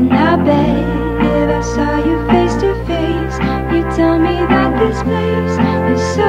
And I bet if I saw you face to face, you'd tell me that this place is so